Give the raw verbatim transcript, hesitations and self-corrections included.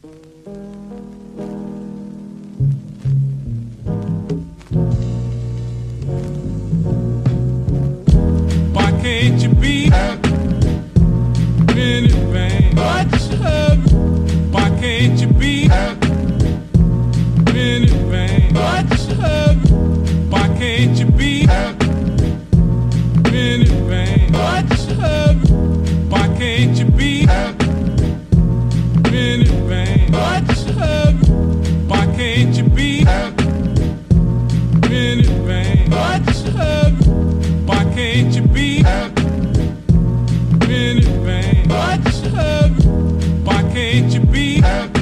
Why can't you be happy? Minivan, what's heavy? Why can't you be happy? Minivan, what's heavy? Why can't you be happy? Minivan, what's heavy? Why can't you be happy? Minivan, what's heavy? Why can't you be happy? Minivan, what's heavy? Why can't you be happy? Minivan, what's heavy? Why can't you be happy?